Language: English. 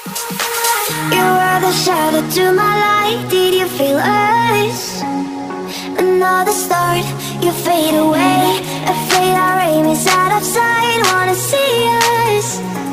You were the shadow to my light. Did you feel us? Another start, you fade away. A fade our aim is out of sight. Wanna see us